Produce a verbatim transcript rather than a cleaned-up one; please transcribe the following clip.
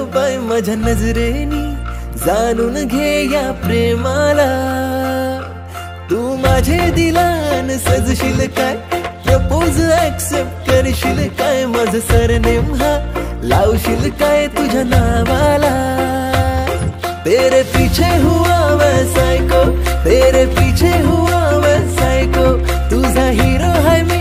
पाय माझ्या नजरेनी, जाणून घे या प्रेमाला. तू माझे दिलान सजशील काय, प्रपोज ऍक्सेप्ट करशील काय, माझं सरनेम हा लावशील काय तुझ्या नावाला. तेरे पीछे हुआ मैं सायको, तेरे पीछे हुआ मैं सायको, तुझा हिरो है